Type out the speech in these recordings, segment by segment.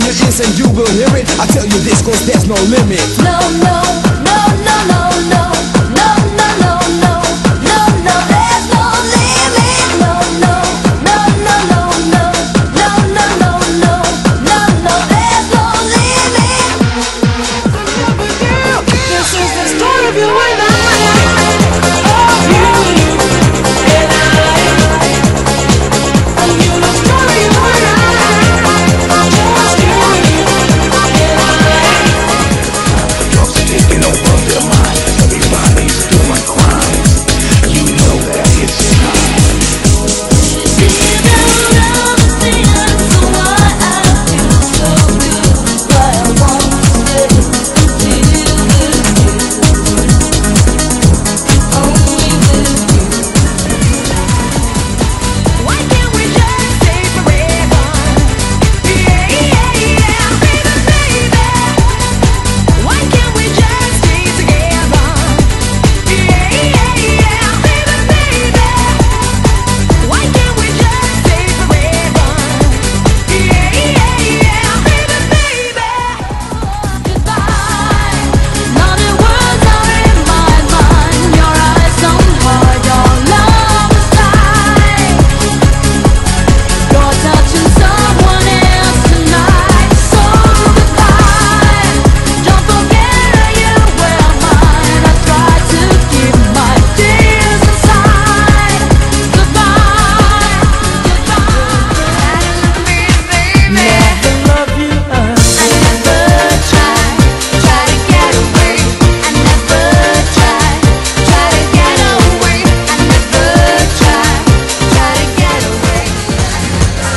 your ears and you will hear it. I tell you this cause there's no limit. No, no, no, no, no, no, no, no, no, no, no, no, there's no limit. No, no, no, no, no, no, no, no, no, no, no, no, there's no limit. This is the story of you and I. Of you and I. And you the story of you and I. Just you and I. Drugs are taking over their minds. Everybody's doing crimes. You know that it's time. You don't understand why I feel so good. Why I want to stay with you. Only with you. Why can't we just stay forever? Yeah, yeah, yeah, baby, baby. Why can't we just stay together? Yeah, yeah, yeah, baby, baby. Why can't we just stay forever? Yeah, yeah, yeah, baby, baby. Goodbye. Now the words are in my mind. Your eyes don't hide. Your love is blind. You're touching someone else tonight. So goodbye. Don't forget you were mine. I tried to keep my tears inside. Goodbye. Never love you. I never tried to get away. I never tried to get away. I never tried to get away.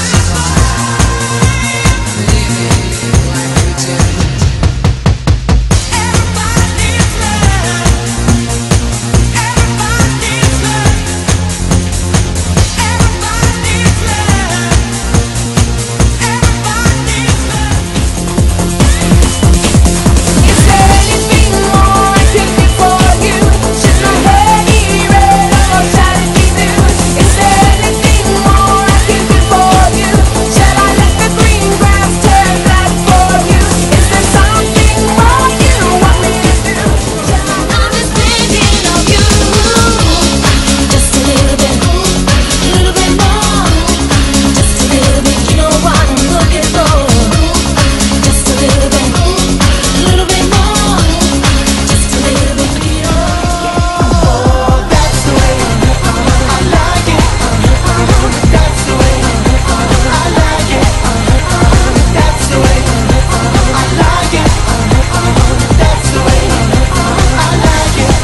Is there anything more I can do for you? She's not ready, I'll try to keep you. Is there anything more I can do for you? Shall I let the green grass turn black for you? Is there something more you want me to do? I'm just thinking of you. Just a little bit more. Just a little bit, you know what I'm looking for. Just a little bit more. Just a little bit, oh, that's the way I like it. That's the way I like it. That's the way I like it. That's the way I like it.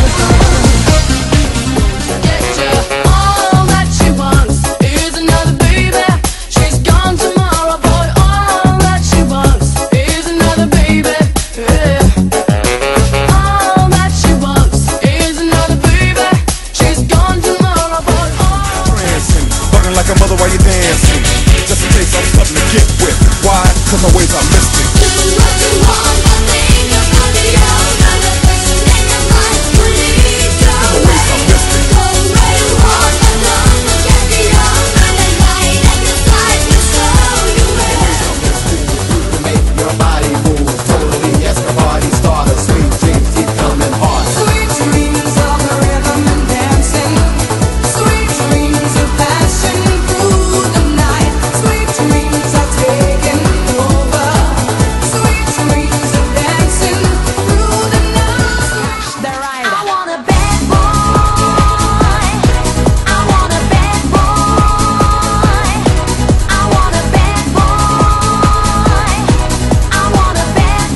All that she wants is another baby. She's gone tomorrow, boy. All that she wants is another baby. Yeah. All that she wants is another baby. She's gone tomorrow, boy. Prancing, bugging like a mother while you're dancing. Just in case I'm something to get with. Why? Cause my ways are mystic. Do what you want, but think about the other person in your life. Please don't My ways are mystic. go where you want, but don't forget the other night. And this life will show you where. To make your body move. Totally Escobar-y starter. Sweet dreams keep coming hard. Sweet dreams of rhythm and dancing. Sweet dreams of passion through the night. Sweet dreams are taking over. Sweet dreams of dancing through the night. I want a bad boy. I want a bad boy. I want a bad boy. I want a bad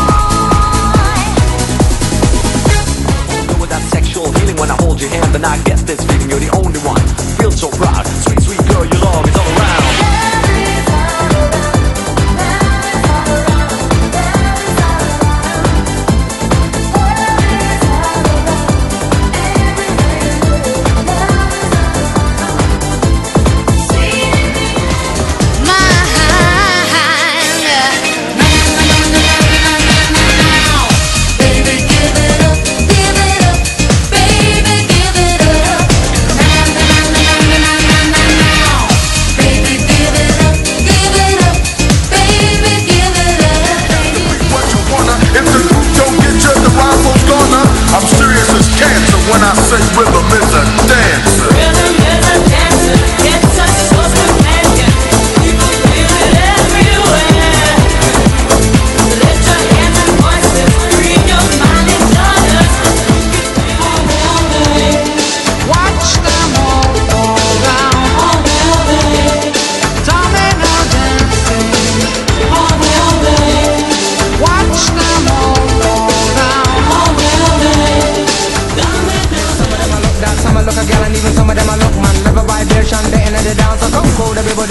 boy. Without sexual healing, when I hold your hand, then I get this feeling you're the only one. Feel so proud, sweet, sweet girl, your love is all around. Baby, give it up, baby, give it up.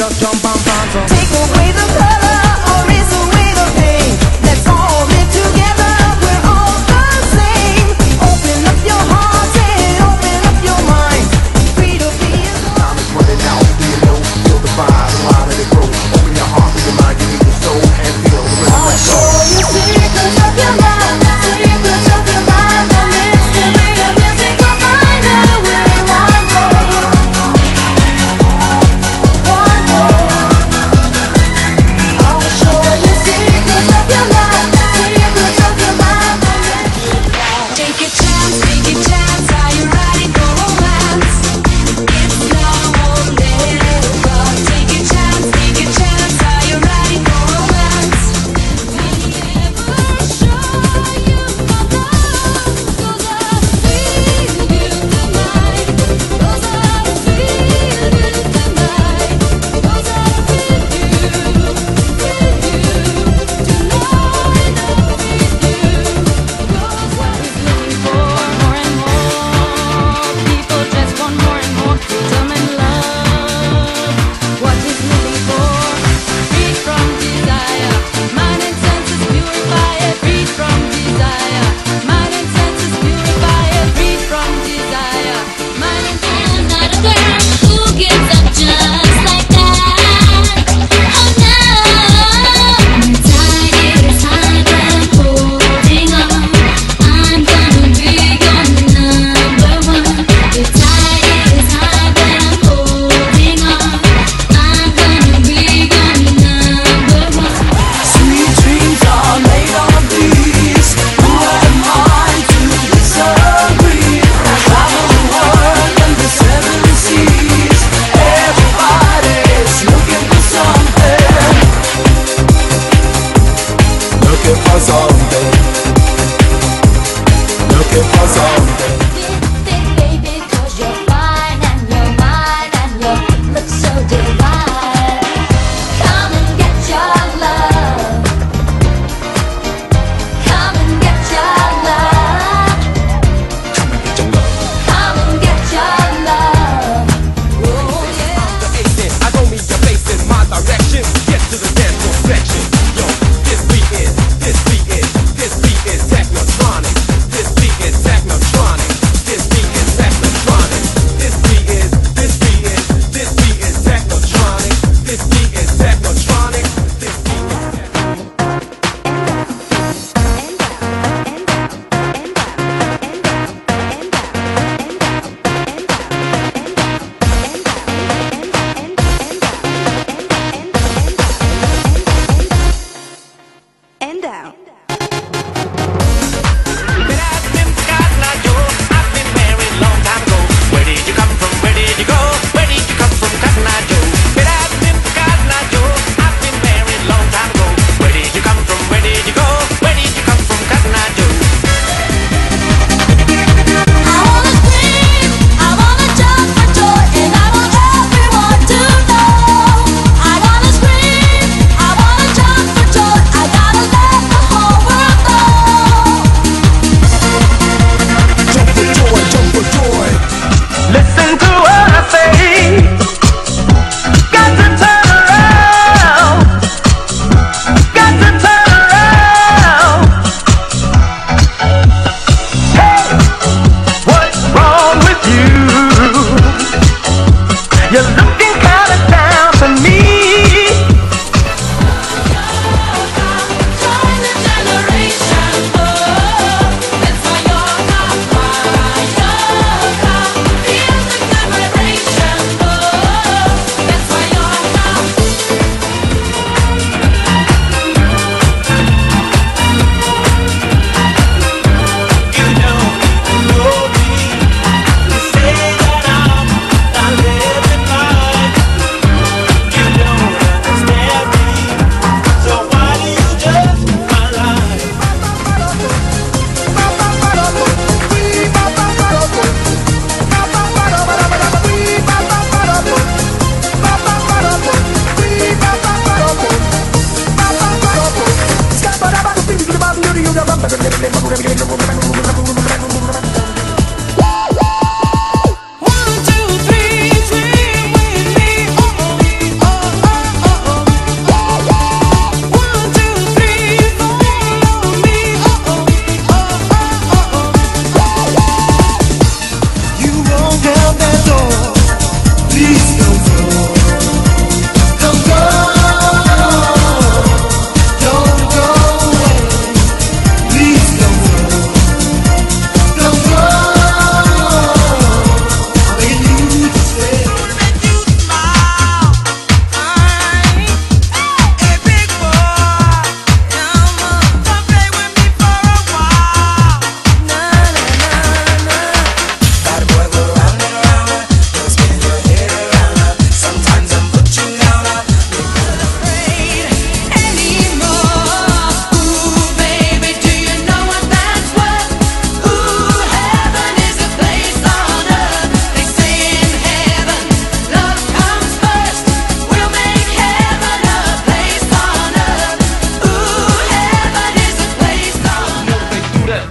jump and dance. Take away the color or erase away the pain. Let's all live together, we're all the same. Open up your heart and open up your mind. Free to be alone. Time is running out, do you know? Feel the vibe, why let it grow? Open your heart, feel your mind, you need your soul, and feel the rhythm. Let's go. Show you secrets of your mind, secrets of your mind. The mystery of music will find a way one day. One day.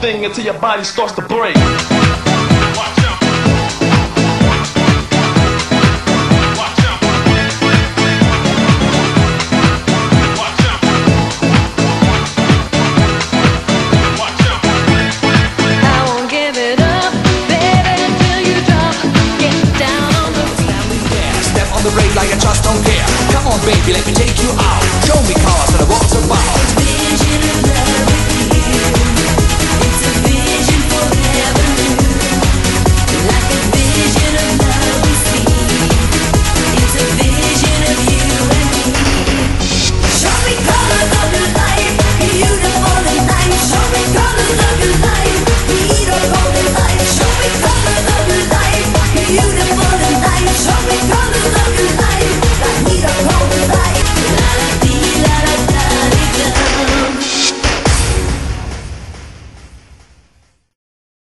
thing until your body starts to break. Watch out. Watch out. Watch out. Watch out. I won't give it up, baby, until you drop. Get down on the floor. Step on the brake like I just don't care. Come on baby, let me take you out. Show me cars and what's about. Vision of love.